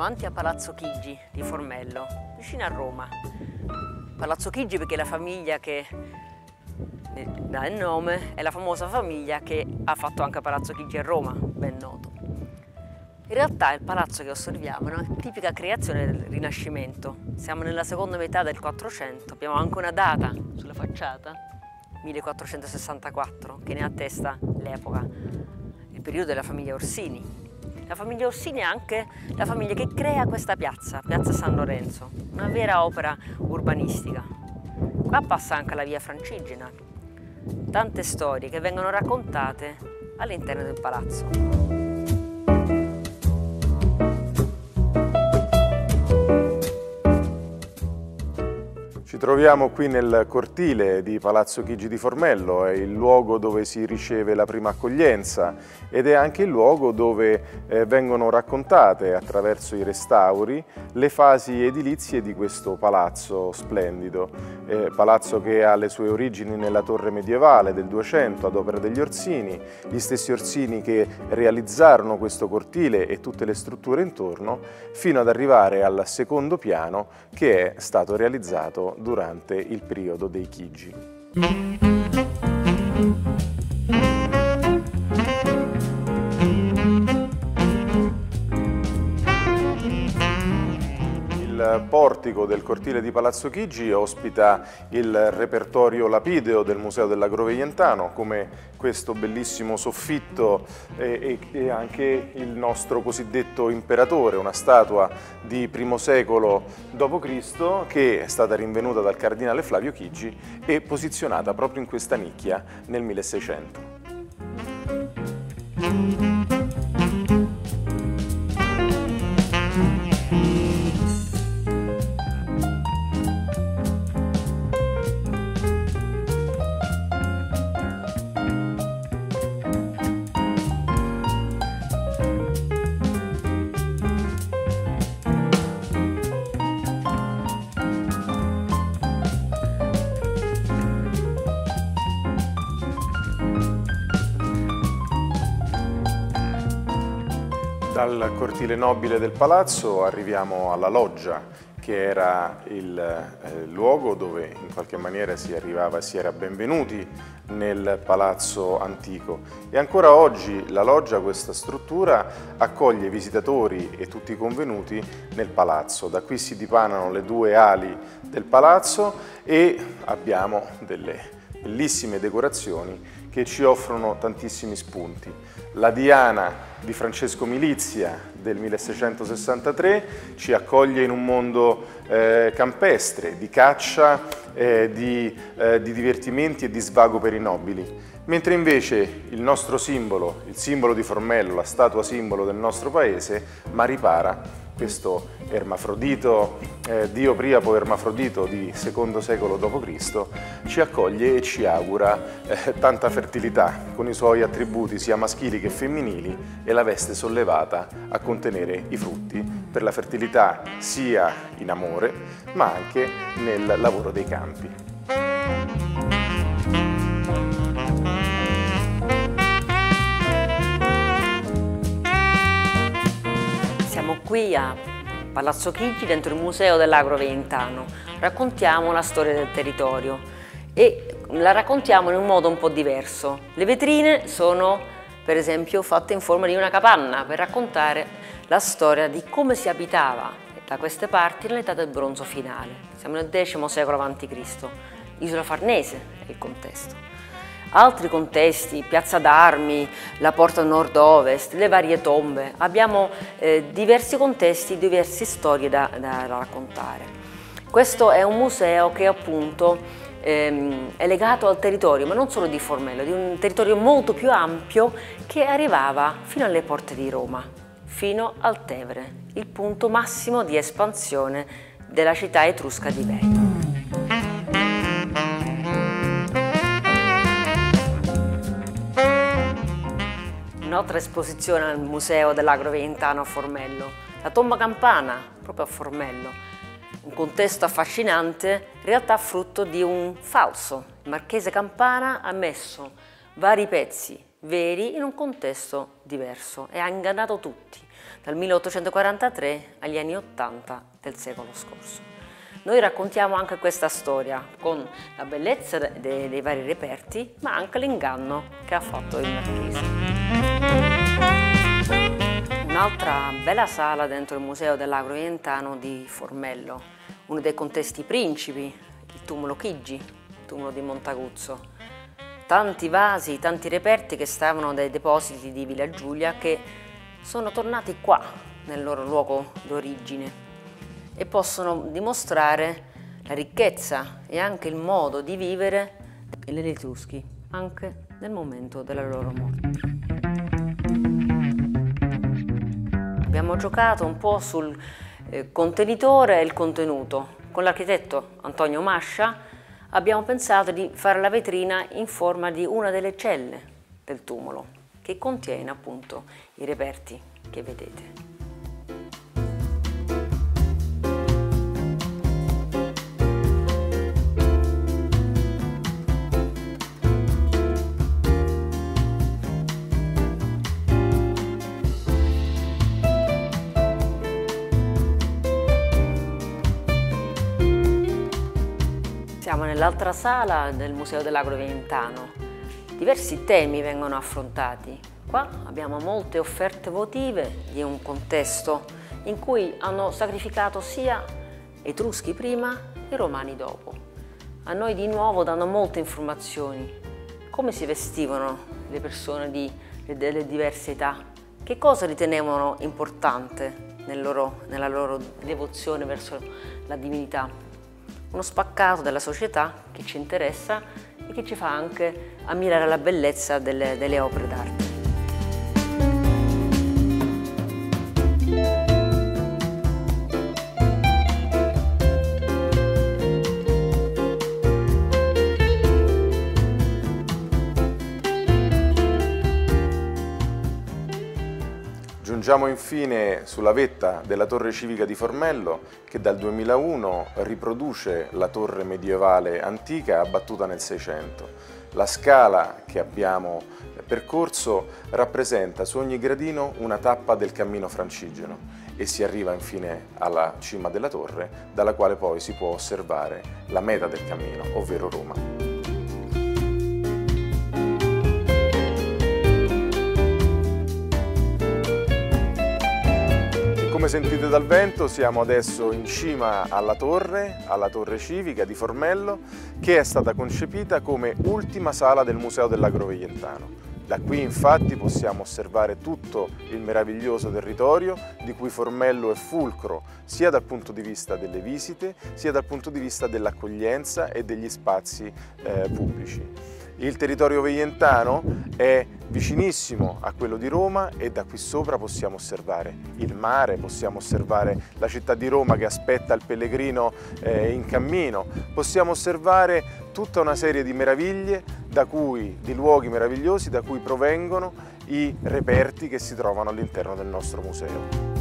davanti a Palazzo Chigi di Formello, vicino a Roma. Palazzo Chigi perché è la famiglia che dà il nome, è la famosa famiglia che ha fatto anche Palazzo Chigi a Roma, ben noto. In realtà il palazzo che osserviamo è una tipica creazione del Rinascimento. Siamo nella seconda metà del 400, abbiamo anche una data sulla facciata, 1464, che ne attesta l'epoca, il periodo della famiglia Orsini. La famiglia Orsini è anche la famiglia che crea questa piazza, Piazza San Lorenzo, una vera opera urbanistica. Qua passa anche la via Francigena, tante storie che vengono raccontate all'interno del palazzo. Ci troviamo qui nel cortile di Palazzo Chigi di Formello, è il luogo dove si riceve la prima accoglienza ed è anche il luogo dove vengono raccontate attraverso i restauri le fasi edilizie di questo palazzo splendido. Palazzo che ha le sue origini nella torre medievale del 200 ad opera degli Orsini, gli stessi Orsini che realizzarono questo cortile e tutte le strutture intorno fino ad arrivare al secondo piano che è stato realizzato durante il periodo dei Chigi. Il portico del cortile di Palazzo Chigi ospita il repertorio lapideo del Museo dell'Agro Veientano, come questo bellissimo soffitto e anche il nostro cosiddetto imperatore, una statua di I secolo d.C. che è stata rinvenuta dal cardinale Flavio Chigi e posizionata proprio in questa nicchia nel 1600. Dal cortile nobile del palazzo arriviamo alla loggia, che era il luogo dove in qualche maniera si era benvenuti nel palazzo antico. E ancora oggi la loggia, questa struttura, accoglie visitatori e tutti i convenuti nel palazzo. Da qui si dipanano le due ali del palazzo e abbiamo delle bellissime decorazioni che ci offrono tantissimi spunti. La Diana di Francesco Milizia del 1663 ci accoglie in un mondo campestre, di caccia, di divertimenti e di svago per i nobili, mentre invece il nostro simbolo, il simbolo di Formello, la statua simbolo del nostro paese, Maripara, questo ermafrodito, dio Priapo ermafrodito di II secolo d.C., ci accoglie e ci augura tanta fertilità con i suoi attributi sia maschili che femminili e la veste sollevata a contenere i frutti per la fertilità sia in amore ma anche nel lavoro dei campi. Siamo qui a Palazzo Chigi, dentro il Museo dell'Agro Veientano. Raccontiamo la storia del territorio e la raccontiamo in un modo un po' diverso. Le vetrine sono, per esempio, fatte in forma di una capanna per raccontare la storia di come si abitava da queste parti nell'età del bronzo finale. Siamo nel X secolo a.C., Isola Farnese è il contesto. Altri contesti, Piazza d'Armi, la porta nord-ovest, le varie tombe, abbiamo diversi contesti, diverse storie da raccontare. Questo è un museo che appunto è legato al territorio, ma non solo di Formello, di un territorio molto più ampio che arrivava fino alle porte di Roma, fino al Tevere, il punto massimo di espansione della città etrusca di Veii. Un'altra esposizione al Museo dell'Agro Veientano a Formello, la tomba campana, proprio a Formello, un contesto affascinante, in realtà frutto di un falso. Il marchese Campana ha messo vari pezzi veri in un contesto diverso e ha ingannato tutti. dal 1843 agli anni 80 del secolo scorso. Noi raccontiamo anche questa storia con la bellezza dei vari reperti, ma anche l'inganno che ha fatto il marchese. Un'altra bella sala dentro il Museo dell'Agro Veientano di Formello, uno dei contesti principi, il tumulo Chigi, il tumulo di Montaguzzo. Tanti vasi, tanti reperti che stavano dai depositi di Villa Giulia che sono tornati qua, nel loro luogo d'origine, e possono dimostrare la ricchezza e anche il modo di vivere degli Etruschi, anche nel momento della loro morte. Abbiamo giocato un po' sul contenitore e il contenuto. Con l'architetto Antonio Mascia abbiamo pensato di fare la vetrina in forma di una delle celle del tumulo, che contiene appunto i reperti che vedete. Siamo nell'altra sala del Museo dell'Agro Veientano. Diversi temi vengono affrontati. Qua abbiamo molte offerte votive di un contesto in cui hanno sacrificato sia Etruschi prima e Romani dopo. A noi di nuovo danno molte informazioni. Come si vestivano le persone delle diverse età? Che cosa ritenevano importante nella loro devozione verso la divinità? Uno spaccato della società che ci interessa e che ci fa anche ammirare la bellezza delle opere d'arte. Giungiamo infine sulla vetta della Torre Civica di Formello, che dal 2001 riproduce la torre medievale antica abbattuta nel Seicento. La scala che abbiamo percorso rappresenta su ogni gradino una tappa del cammino francigeno e si arriva infine alla cima della torre, dalla quale poi si può osservare la meta del cammino, ovvero Roma. Come sentite dal vento siamo adesso in cima alla torre civica di Formello, che è stata concepita come ultima sala del Museo dell'Agro Veientano. Da qui infatti possiamo osservare tutto il meraviglioso territorio di cui Formello è fulcro, sia dal punto di vista delle visite, sia dal punto di vista dell'accoglienza e degli spazi pubblici. Il territorio veientano è vicinissimo a quello di Roma e da qui sopra possiamo osservare il mare, possiamo osservare la città di Roma che aspetta il pellegrino in cammino, possiamo osservare tutta una serie di meraviglie, di luoghi meravigliosi da cui provengono i reperti che si trovano all'interno del nostro museo.